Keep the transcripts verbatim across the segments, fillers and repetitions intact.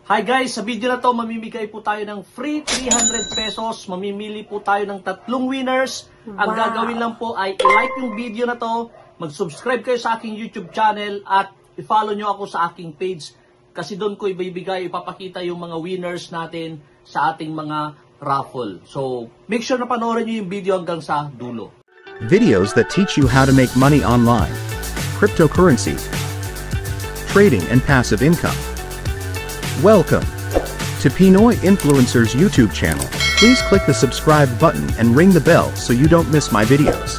Hi guys, sa video na to mamimigay po tayo ng free three hundred pesos. Mamimili po tayo ng tatlong winners. Ang wow. gagawin lang po ay i-like yung video na to, mag-subscribe kayo sa aking YouTube channel at i-follow nyo ako sa aking page. Kasi doon ko ibibigay, ipapakita yung mga winners natin sa ating mga raffle. So, make sure na panoorin nyo yung video hanggang sa dulo. Videos that teach you how to make money online, cryptocurrency, trading and passive income. Welcome to Pinoy Influencers YouTube channel. Please click the subscribe button and ring the bell so you don't miss my videos.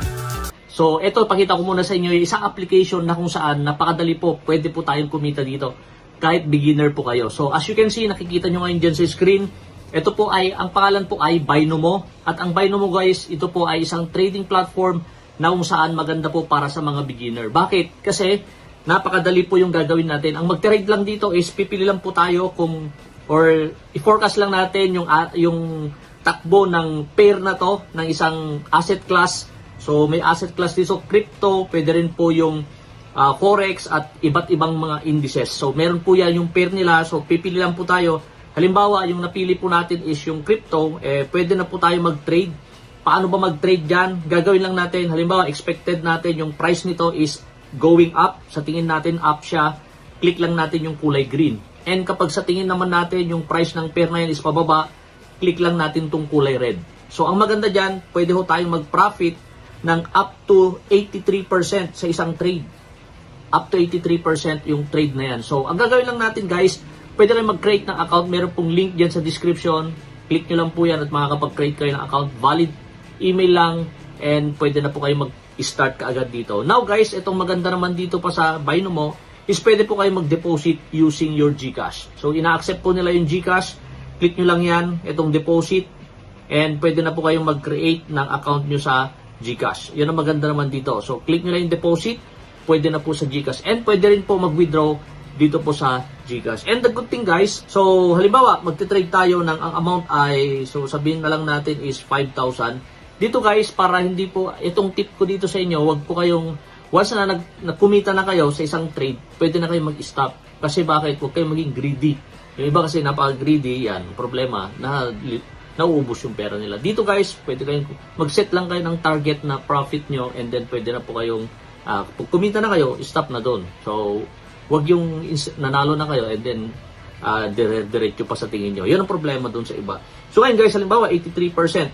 So, ito, pakita ko muna sa inyo yung isang application na kung saan napakadali po, pwede po tayong kumita dito. Kahit beginner po kayo. So, as you can see, nakikita nyo ngayon dyan sa screen, ito po ay, ang pangalan po ay Binomo. At ang Binomo guys, ito po ay isang trading platform na kung saan maganda po para sa mga beginner. Bakit? Kasi, napakadali po yung gagawin natin. Ang mag-trade lang dito is pipili lang po tayo kung or i-forecast lang natin yung yung takbo ng pair na to ng isang asset class. So may asset class dito, crypto, pwede rin po yung uh, forex at iba't ibang mga indices. So meron po yan yung pair nila. So pipili lang po tayo. Halimbawa, yung napili po natin is yung crypto, eh pwede na po tayo mag-trade. Paano ba mag-trade diyan? Gagawin lang natin, halimbawa expected natin yung price nito is going up, sa tingin natin up siya, click lang natin yung kulay green. And kapag sa tingin naman natin yung price ng pair na yan is pababa, click lang natin tong kulay red. So ang maganda dyan, pwede ho tayong mag-profit ng up to eighty-three percent sa isang trade. Up to eighty-three percent yung trade na yan. So ang gagawin lang natin guys, pwede rin mag-create ng account. Meron pong link dyan sa description. Click nyo lang po yan at makakapag-create kayo ng account. Valid email lang and pwede na po kayo mag start ka agad dito. Now guys, itong maganda naman dito pa sa Binomo is pwede po kayo mag-deposit using your GCash. So ina-accept po nila yung GCash. Click nyo lang yan, itong deposit, and pwede na po kayong mag-create ng account nyo sa GCash. Yan ang maganda naman dito. So click nyo lang yung deposit, pwede na po sa GCash. And pwede rin po mag-withdraw dito po sa GCash. And the good thing guys, so halimbawa magte-trade tayo ng ang amount ay, so sabihin na lang natin is five thousand. Dito guys, para hindi po, itong tip ko dito sa inyo, wag po kayong, once na nag, nagkumita na kayo sa isang trade, pwede na kayo mag-stop. Kasi bakit? Huwag kayong maging greedy. Yung iba kasi napaka-greedy, yan, problema, na nauubos yung pera nila. Dito guys, pwede kayong, mag-set lang kayo ng target na profit nyo, and then pwede na po kayong, uh, pag kumita na kayo, stop na doon. So, wag yung nanalo na kayo, and then, uh, dire-diretso pa sa tingin nyo. Yan ang problema doon sa iba. So ngayon guys, halimbawa, eighty-three percent.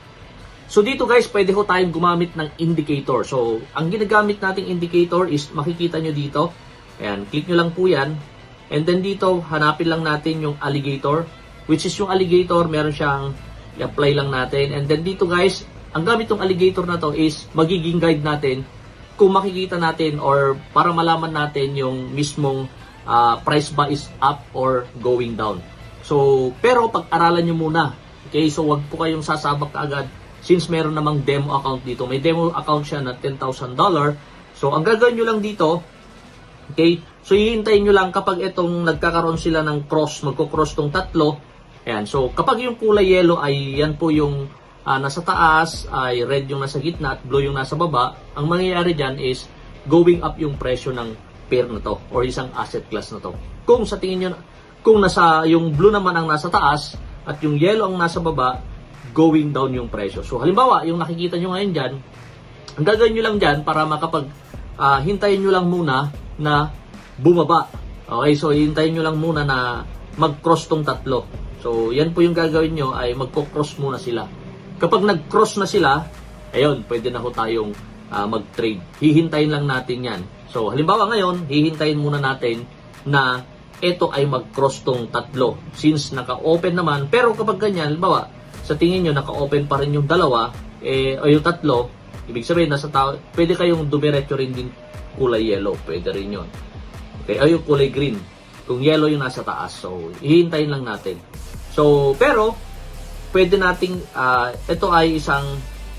So dito guys, pwede ho tayong gumamit ng indicator. So, ang ginagamit nating indicator is makikita nyo dito. Ayan, click nyo lang po yan. And then dito, hanapin lang natin yung alligator. Which is yung alligator, meron siyang i-apply lang natin. And then dito guys, ang gamit ng alligator na to is magiging guide natin kung makikita natin or para malaman natin yung mismong uh, price ba is up or going down. So, pero pag-aralan nyo muna. Okay, so wag po kayong sasabak agad. Since meron namang demo account dito. May demo account siya na ten thousand dollars. So, ang gagawin nyo lang dito, okay, so hihintayin nyo lang kapag itong nagkakaroon sila ng cross, magko-cross tong tatlo. Ayan, so kapag yung kulay yellow ay yan po yung uh, nasa taas, ay red yung nasa gitna at blue yung nasa baba, ang mangyayari dyan is going up yung presyo ng pair na to or isang asset class na to. Kung sa tingin nyo, kung nasa, yung blue naman ang nasa taas at yung yellow ang nasa baba, going down yung presyo. So, halimbawa, yung nakikita nyo ngayon dyan, ang gagawin nyo lang dyan para makapag, uh, hintayin nyo lang muna na bumaba. Okay, so hintayin nyo lang muna na mag-cross tong tatlo. So, yan po yung gagawin nyo ay magpo-cross muna sila. Kapag nag-cross na sila, ayun, pwede na ho tayong uh, mag-trade. Hihintayin lang natin yan. So, halimbawa ngayon, hihintayin muna natin na ito ay mag-cross tong tatlo. Since naka-open naman, pero kapag ganyan, halimbawa, sa tingin nyo, naka-open pa rin yung dalawa, eh, o yung tatlo, ibig sabihin, nasa tao, pwede kayong dumiretso rin din kulay yellow, pwede rin yun. Okay, o yung kulay green, kung yellow yung nasa taas, so, hihintayin lang natin. So, pero, pwede nating, uh, ito ay isang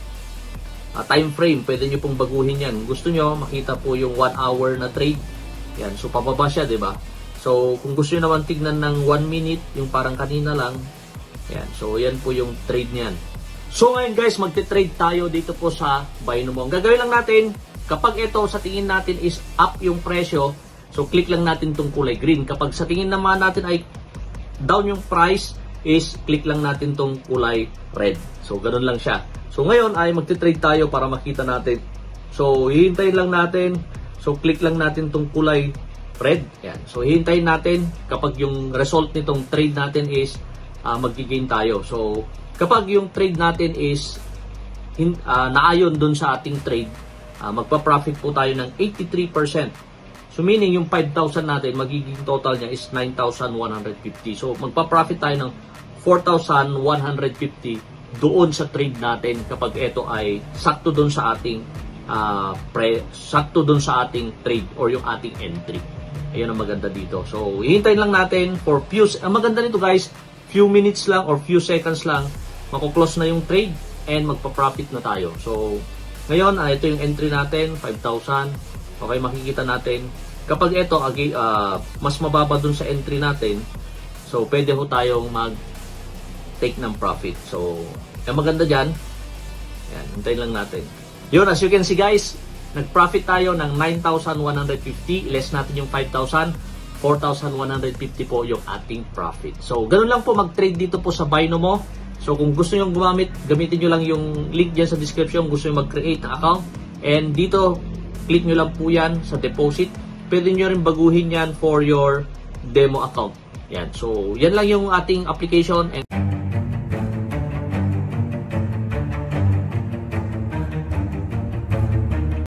uh, time frame, pwede nyo pong baguhin yan. Gusto nyo, makita po yung one hour na trade, yan, so, pababa siya, diba? So, kung gusto nyo naman tignan ng one minute, yung parang kanina lang, yan. So, yan po yung trade niyan. So, ngayon guys, magte-trade tayo dito po sa Binomo. Ang gagawin lang natin, kapag ito sa tingin natin is up yung presyo, so click lang natin tong kulay green. Kapag sa tingin naman natin ay down yung price is click lang natin tong kulay red. So, ganun lang siya. So, ngayon ay magti-trade tayo para makita natin. So, hihintayin lang natin. So, click lang natin tong kulay red. Yan. So, hihintayin natin kapag yung result nitong trade natin is uh, mag-gain tayo. So, kapag yung trade natin is hin, uh, naayon dun sa ating trade, uh, magpa-profit po tayo ng eighty-three percent. So, meaning yung five thousand natin, magiging total niya is nine thousand one hundred fifty. So, magpa-profit tayo ng four thousand one hundred fifty doon sa trade natin kapag ito ay sakto doon sa ating uh, pre, sakto doon sa ating trade or yung ating entry. Ayan ang maganda dito. So, hihintayin lang natin for few, ang maganda nito guys, few minutes lang or few seconds lang, mako-close na yung trade and magpa-profit na tayo. So, ngayon, uh, ito yung entry natin, five thousand. Okay, makikita natin. Kapag ito, uh, mas mababa dun sa entry natin, so, pwede ho tayong mag-take ng profit. So, ang maganda dyan, yan, hintayin lang natin. Yun, as you can see guys, nag-profit tayo ng nine thousand one hundred fifty, less natin yung five thousand, four thousand one hundred fifty po yung ating profit. So, ganun lang po mag-trade dito po sa Binomo. So, kung gusto nyo gumamit, gamitin nyo lang yung link dyan sa description, gusto nyo mag-create ng account. And dito, click nyo lang po yan sa deposit. Pwede nyo rin baguhin yan for your demo account. Yan. So, yan lang yung ating application. And